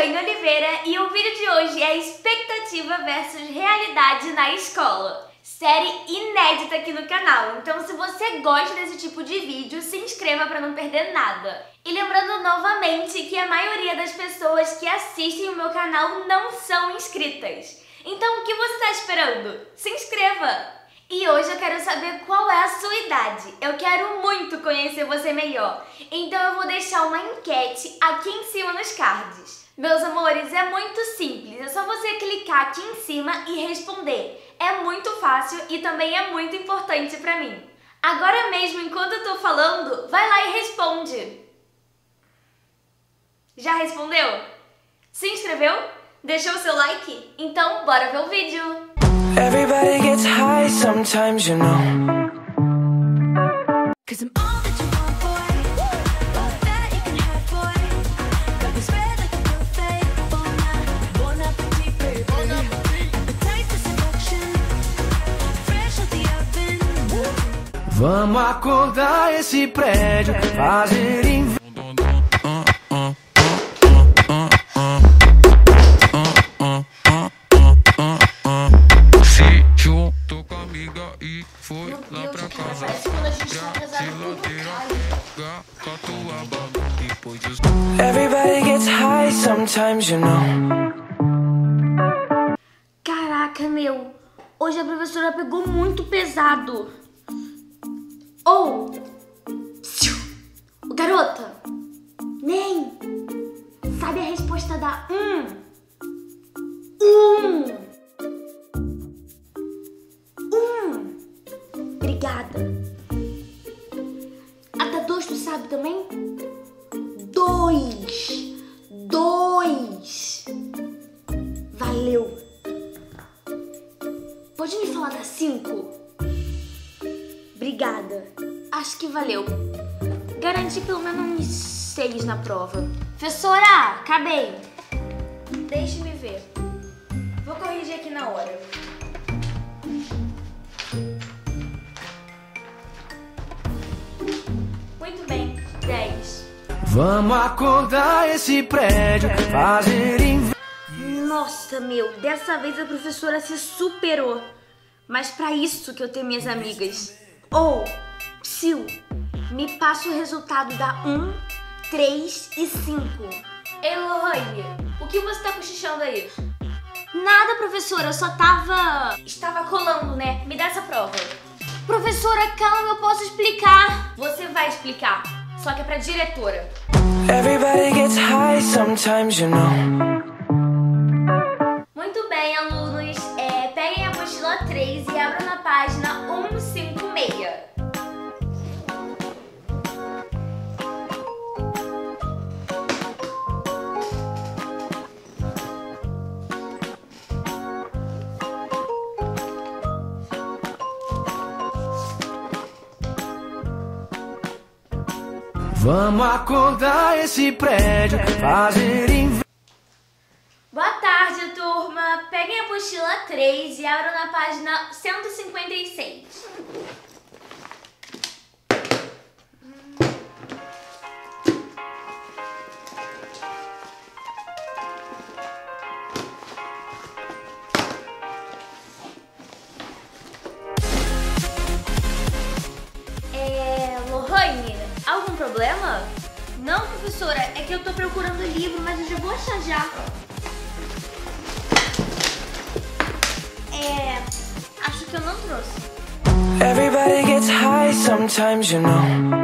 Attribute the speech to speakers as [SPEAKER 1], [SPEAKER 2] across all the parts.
[SPEAKER 1] Elaine Oliveira e o vídeo de hoje é expectativa versus realidade na escola. Série inédita aqui no canal, então se você gosta desse tipo de vídeo, se inscreva para não perder nada. E lembrando novamente que a maioria das pessoas que assistem o meu canal não são inscritas. Então o que você está esperando? Se inscreva! E hoje eu quero saber qual é a sua idade. Eu quero muito conhecer você melhor. Então eu vou deixar uma enquete aqui em cima nos cards. Meus amores, é muito simples. É só você clicar aqui em cima e responder. É muito fácil e também é muito importante pra mim. Agora mesmo, enquanto eu tô falando, vai lá e responde. Já respondeu? Se inscreveu? Deixou o seu like? Então bora ver o vídeo!
[SPEAKER 2] Everybody gets high sometimes, you know. 'Cause I'm all that you want, boy. All that you can have, boy. Got me spread like a buffet. Bon appetit, baby. Appetite for seduction. Fresh out the oven. Vamos acordar esse prédio, fazer inveja. Everybody gets high sometimes, you know.
[SPEAKER 1] Caraca, meu. Hoje a professora pegou muito pesado. Oh! Garota! Nem! Sabe a resposta da Obrigada. A da 2 tu sabe também? 2. Valeu. Pode me falar da 5? Obrigada. Acho que valeu. Garanti pelo menos uns 6 na prova. Professora, acabei. Deixe-me ver. Vou corrigir aqui na hora. Muito bem, 10.
[SPEAKER 2] Vamos acordar esse prédio, fazer inveja.
[SPEAKER 1] Nossa, meu, dessa vez a professora se superou. Mas pra isso que eu tenho minhas amigas. Psiu, me passa o resultado da 1, 3 e 5. Ei, Lohane, o que você tá cochichando aí? Nada, professora, eu só estava colando, né? Me dá essa prova. Professora, calma, eu posso explicar. Você vai explicar, só que é pra diretora.
[SPEAKER 2] Everybody gets high sometimes, you know.
[SPEAKER 1] Muito bem, alunos. Peguem a apostila 3 e abram na página 156.
[SPEAKER 2] Vamos acordar esse prédio, fazer inveja.
[SPEAKER 1] Boa tarde, turma. Peguem a apostila 3 e abram na página 156. Lohane, algum problema? Não, professora, é que eu tô procurando o livro, mas eu já vou achar já. Acho que eu não trouxe.
[SPEAKER 2] Everybody gets high sometimes, you know.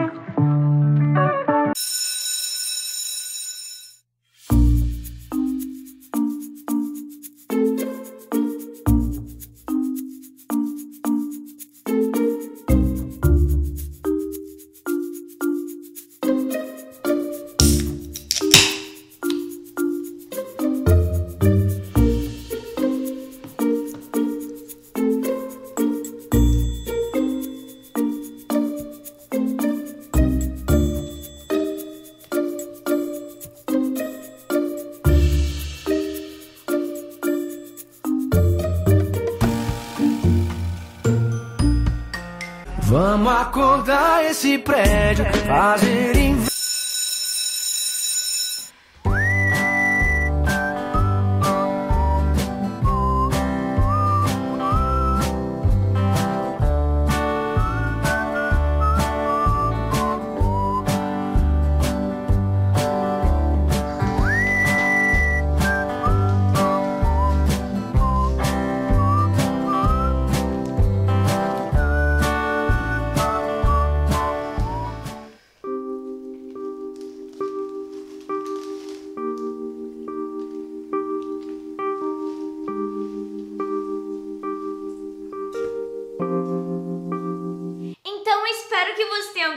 [SPEAKER 2] Vamos acordar esse prédio, fazer inveja.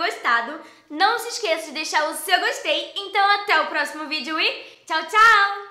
[SPEAKER 1] gostado. Não se esqueça de deixar o seu gostei. Então até o próximo vídeo e tchau, tchau!